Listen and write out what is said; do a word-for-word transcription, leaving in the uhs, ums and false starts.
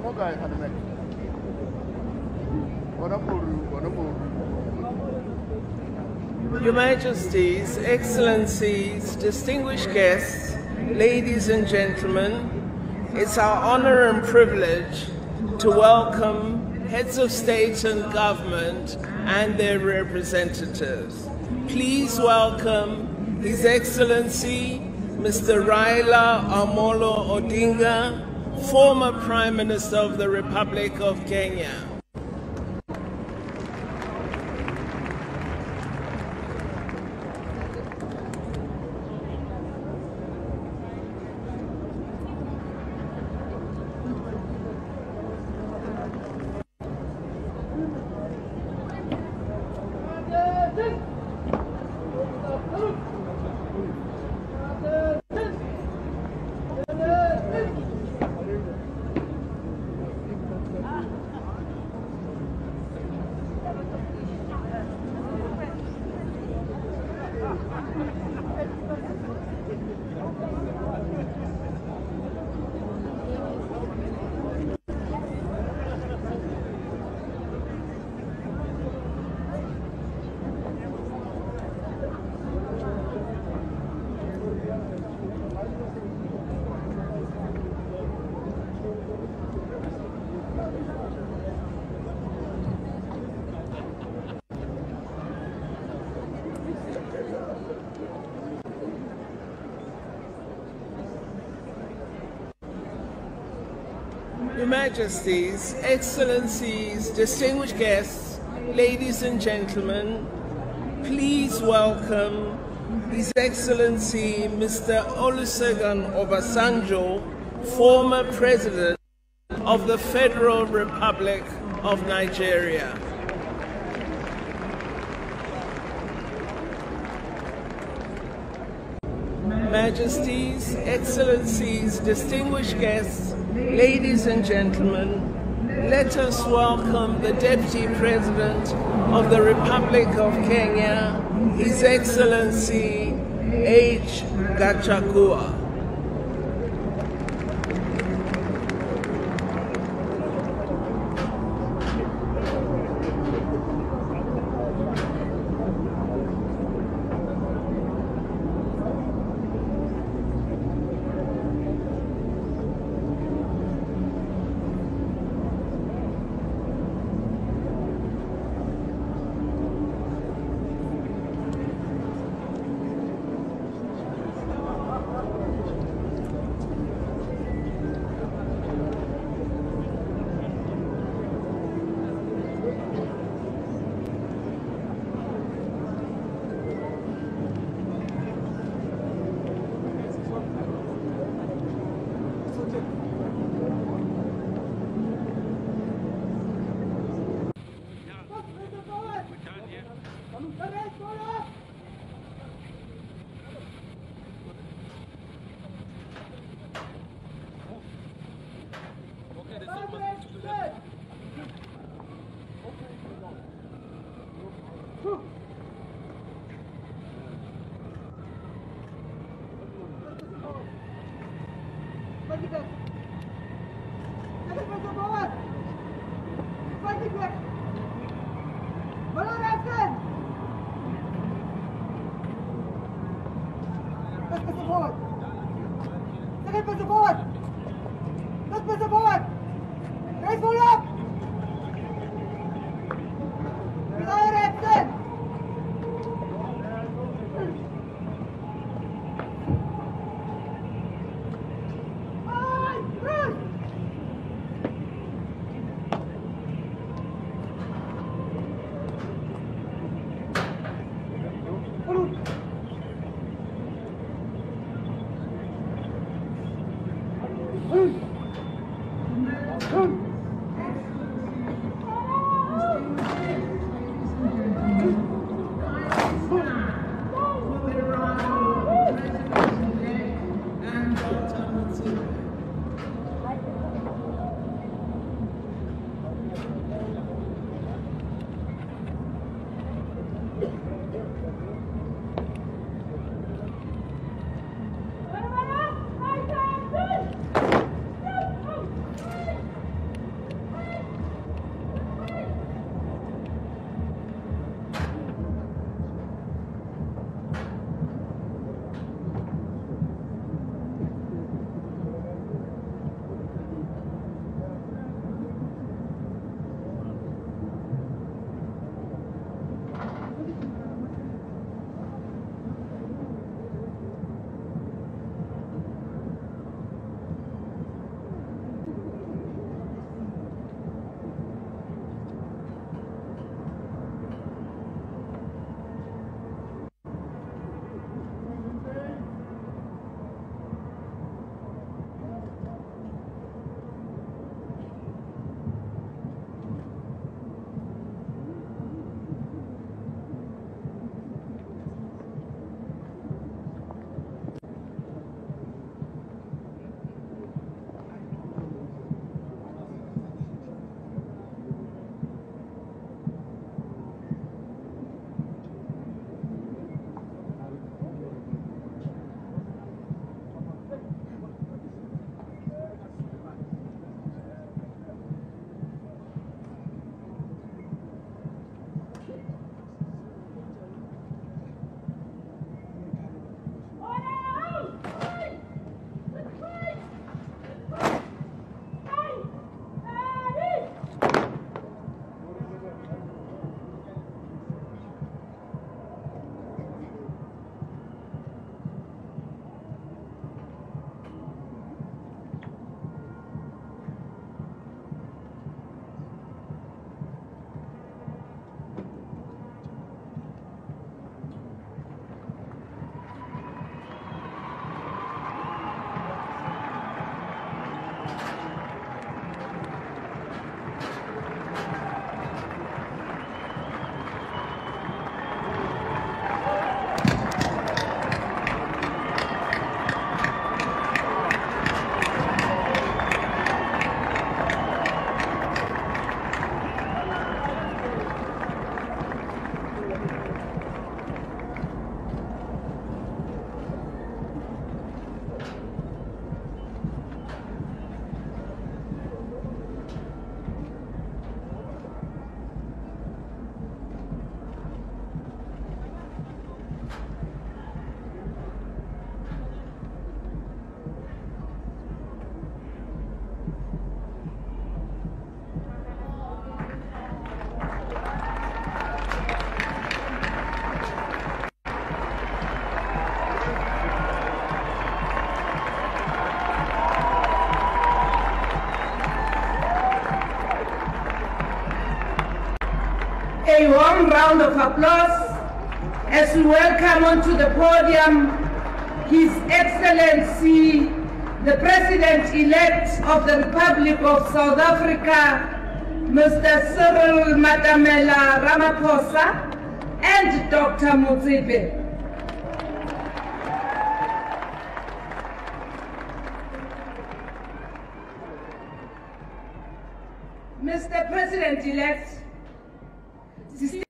Your Majesties, Excellencies, distinguished guests, ladies and gentlemen, it's our honor and privilege to welcome heads of state and government and their representatives. Please welcome His Excellency Mister Raila Amolo Odinga, former Prime Minister of the Republic of Kenya. Your Majesties, Excellencies, distinguished guests, ladies and gentlemen, please welcome His Excellency Mister Olusegun Obasanjo, former President of the Federal Republic of Nigeria. Majesties, Excellencies, distinguished guests, ladies and gentlemen, let us welcome the Deputy President of the Republic of Kenya, His Excellency H. Gachagua. warm round of applause as we welcome onto the podium His Excellency, the President-elect of the Republic of South Africa, Mister Cyril Matamela Ramaphosa, and Doctor Motsepe. Mister President-elect,